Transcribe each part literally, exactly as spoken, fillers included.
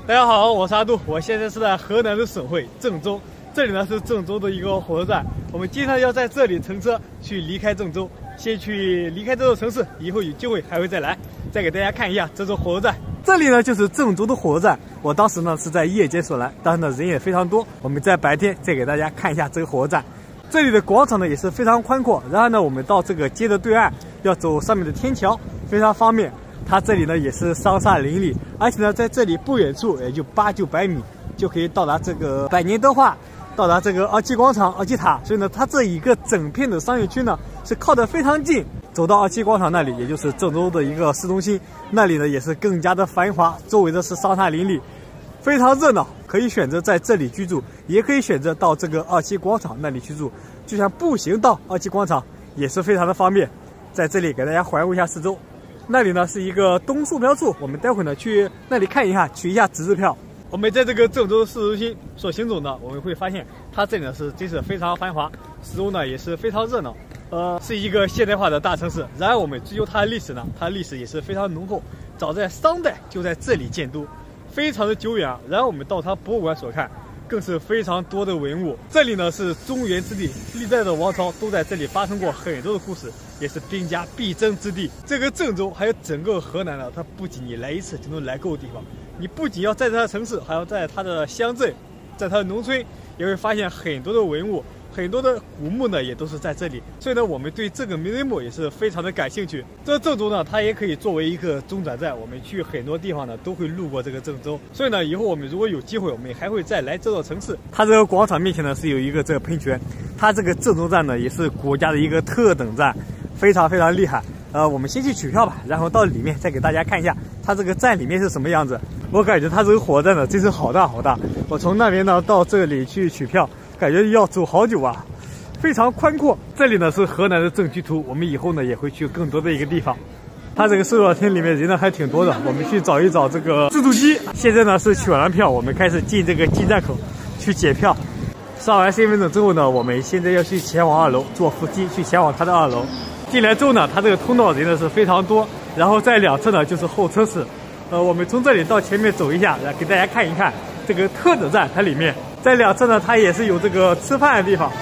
大家好，我是阿杜，我现在是在河南的省会郑州，这里呢是郑州的一个火车站，我们经常要在这里乘车去离开郑州，先去离开这座城市，以后有机会还会再来，再给大家看一下这座火车站。这里呢就是郑州的火车站，我当时呢是在夜间所来，当时呢人也非常多，我们在白天再给大家看一下这个火车站。这里的广场呢也是非常宽阔，然后呢我们到这个街的对岸要走上面的天桥，非常方便。它这里呢也是桑葚林立，而且呢在这里不远处也就八九百米就可以到达这个百年灯化，到达这个二七广场、二七塔，所以呢它这一个整片的商业区呢是靠得非常近。走到二七广场那里，也就是郑州的一个市中心，那里呢也是更加的繁华，周围的是桑葚林立，非常热闹。可以选择在这里居住，也可以选择到这个二七广场那里居住，就像步行到二七广场也是非常的方便。在这里给大家环顾一下四周。那里呢是一个东售票处，我们待会呢去那里看一下，取一下纸质票。我们在这个郑州市中心所行走呢，我们会发现它这里呢是真是非常繁华，四周呢也是非常热闹，呃，是一个现代化的大城市。然而我们追究它的历史呢，它的历史也是非常浓厚，早在商代就在这里建都，非常的久远啊。然后我们到它博物馆所看，更是非常多的文物。这里呢是中原之地，历代的王朝都在这里发生过很多的故事，也是兵家必争之地。这个郑州还有整个河南呢，它不仅你来一次就能来够的地方，你不仅要在它的城市，还要在它的乡镇，在它的农村，也会发现很多的文物，很多的古墓呢也都是在这里。所以呢，我们对这个名人墓也是非常的感兴趣。这郑州呢，它也可以作为一个中转站，我们去很多地方呢都会路过这个郑州。所以呢，以后我们如果有机会，我们还会再来这座城市。它这个广场面前呢是有一个这个喷泉，它这个郑州站呢也是国家的一个特等站，非常非常厉害。呃，我们先去取票吧，然后到里面再给大家看一下它这个站里面是什么样子。我感觉它这个火车站呢真是好大好大，我从那边呢到这里去取票，感觉要走好久啊，非常宽阔。这里呢是河南的政区图，我们以后呢也会去更多的一个地方。它这个售票厅里面人呢还挺多的，我们去找一找这个自助机。现在呢是取完了票，我们开始进这个进站口去检票。上完身份证之后呢，我们现在要去前往二楼，坐扶梯去前往它的二楼。进来之后呢，它这个通道人呢是非常多，然后在两侧呢就是候车室。呃，我们从这里到前面走一下，来给大家看一看这个特等站，它里面在两侧呢，它也是有这个吃饭的地方，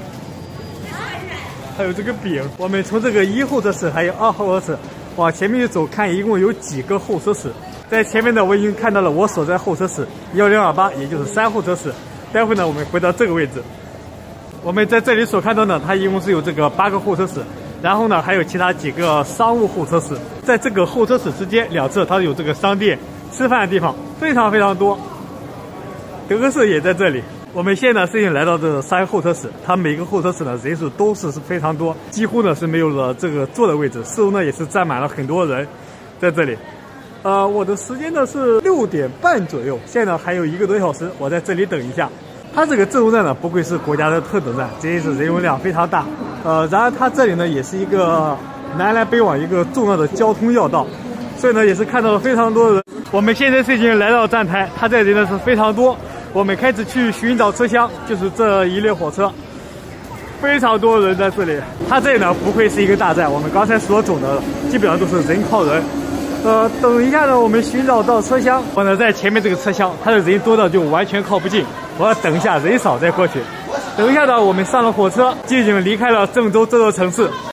还有这个饼。我们从这个一候车室还有二候车室往前面走，看一共有几个候车室。在前面呢，我已经看到了我所在候车室一零二八，也就是三候车室。待会呢，我们回到这个位置。我们在这里所看到呢，它一共是有这个八个候车室，然后呢还有其他几个商务候车室。在这个候车室之间两侧，它有这个商店、吃饭的地方，非常非常多。德格士也在这里。我们现在呢是已经来到这三候车室，它每个候车室呢人数都是非常多，几乎呢是没有了这个坐的位置，四周呢也是站满了很多人在这里。呃，我的时间呢是六点半左右，现在呢还有一个多小时，我在这里等一下。它这个郑州站呢不愧是国家的特等站，真是人流量非常大。呃，然而它这里呢也是一个南来北往一个重要的交通要道，所以呢也是看到了非常多的人。我们现在是已经来到站台，它这人呢是非常多。我们开始去寻找车厢，就是这一列火车，非常多人在这里。它这里呢不愧是一个大站，我们刚才所走的基本上都是人靠人。呃，等一下呢，我们寻找到车厢，我呢在前面这个车厢，它的人多到就完全靠不近，我要等一下人少再过去。等一下呢，我们上了火车，就已经离开了郑州这座城市。